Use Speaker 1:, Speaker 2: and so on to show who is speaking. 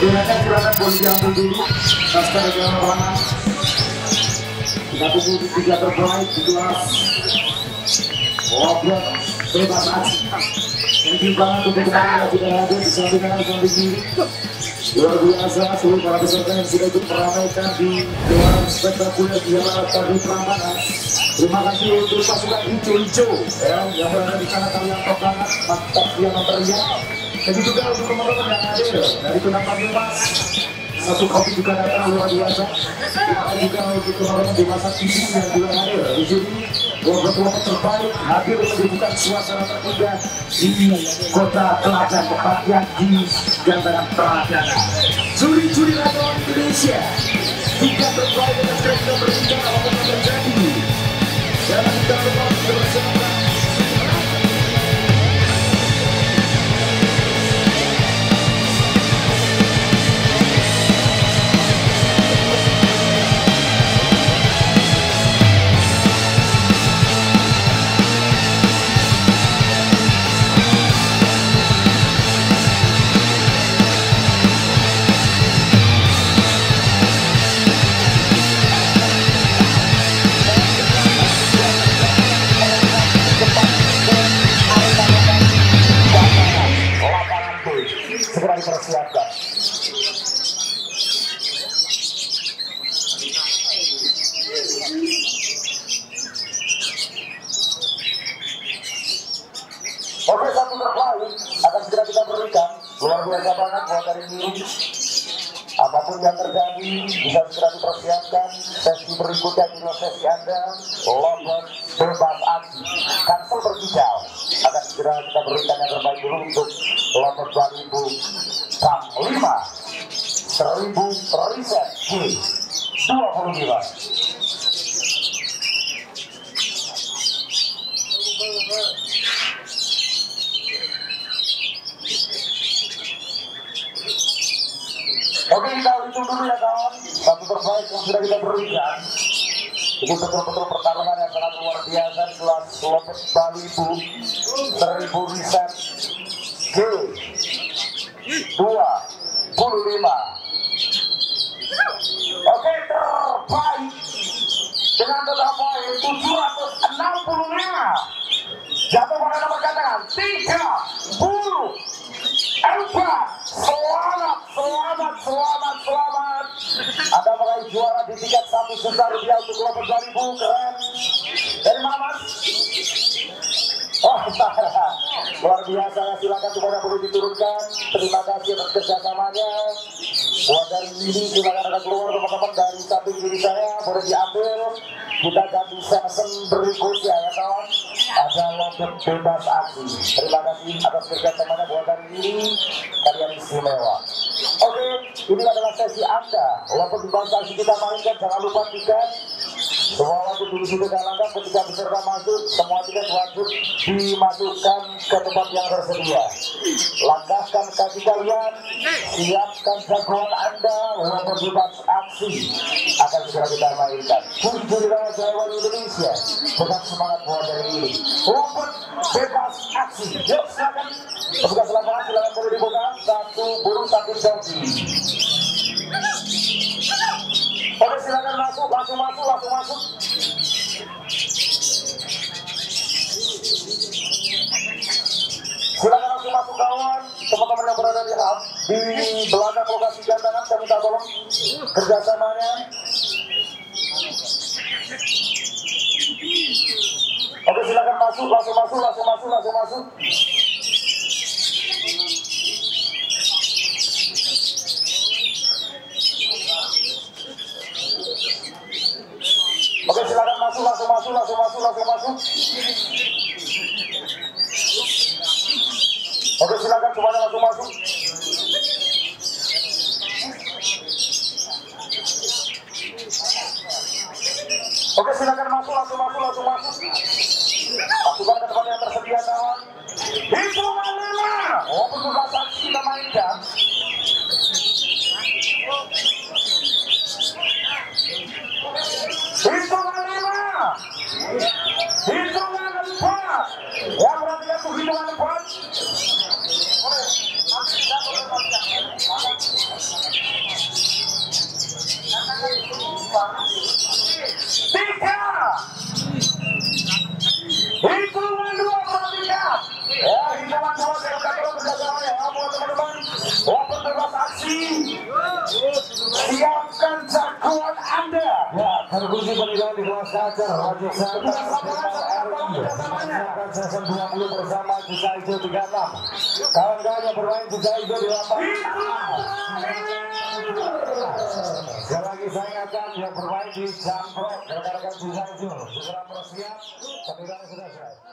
Speaker 1: Kemudiannya silakan boleh diambil dulu naskah dalam ruangan. Kita tunggu di 3 terbaik di kelas Loblok bebas aksi. Yang timbangan untuk kemarin sudah hadir di samping kanan samping kiri. Luar biasa seluruh para peserta yang sudah ikut meramaikan di gelaran spektakuler di Jalan tadi Prambanan. Terima kasih untuk pasukan hijau-hijau yang berada di sana, kalian tokangan mantap yang teriak. Dan juga untuk teman-teman yang hadir dari penampilan Bebas, satu kopi juga datang luar biasa. Kita juga untuk teman-teman di masa TV yang juga hadir di sini. Kelompok terbaik hadir menyuguhkan suasana terindah di kota Teladan, tepatnya di Gantaran Teladan. Juri-juri nasional Indonesia, 3 terbaik dengan mereka berbicara apa yang terjadi. Jangan kita lupa bersama. Segera dipersiapkan. Oke, satu terbaik akan segera kita berikan. Luar biasa banget buat hari ini. Apapun yang terjadi bisa segera dipersiapkan. Sesi berikutnya adalah sesi Anda Loblok bebas aksi. Kansel berhijau akan segera kita berikan yang terbaik dulu untuk Loblok 2005 1000 riset G25. Oke, kita hitung dulu ya kawan. Satu terbaik yang sudah kita berikan. Ini betul-betul pertarungan yang sangat luar biasa di kelas Loblok 1000 riset G25. Oke, terbaik dengan total poin 765. Jatuh pada nomor cadangan 34. Selamat. Anda meraih juara di tiket Rp1.000.000 untuk Loblok 2000. Keren. Dari Mamat. Oh, luar biasa. Silakan semuanya boleh diturunkan. Terima kasih atas kerjasamanya. Buat dari ini silakan ada keluar teman-teman dari samping kiri saya, boleh diambil. Kita ganti session berikutnya ya kawan. Ada Loblok bebas aksi. Terima kasih atas kerjasamanya buat dari ini. Kalian istimewa. Oke, ini adalah sesi Anda. Loblok bebas aksi kita mainkan. Jangan lupa tiket. Semua wajib diisi dengan lengkap ketika peserta masuk. Semua tiket wajib dimasukkan ke tempat yang tersedia. Langkahkan kaki kalian, siapkan jagoan Anda. Loblok bebas aksi akan segera kita mainkan. Juri Jawa Indonesia, tetap semangat buat dari ini. Loblok bebas aksi. Yuk silakan. Petugas lapangan silakan boleh dibuka. Satu burung satu janji. Oke, silakan masuk. Silakan langsung masuk kawan. Teman-teman yang berada di belakang lokasi gantangan, saya minta tolong kerjasamanya. Oke, silakan masuk, langsung masuk. Oke, silakan masuk. Oke, silakan semuanya langsung masuk. Oke, silakan masuk. Masukkan ke tempat yang tersedia kawan. Hitungan 5. Oh, petugas saksi kita mainkan. Hitungan 4. Yang berarti itu hitungan 4. Hitungan 2 perhatikan. Ya, hitungan 2 saya terus berjalan ya, teman-teman. Open bebas aksi. Siapkan jagoan Anda. Ya, terkunci penilaian di kelas kacer. Wajib saya session 20 bersama Jika Hijau 36. Kawan-kawan yang bermain Jika Hijau di lapangan. Sekali lagi saya ingatkan yang bermain di Jamprok, rekan-rekan Jika Hijau segera bersiap. Penilaian sudah selesai.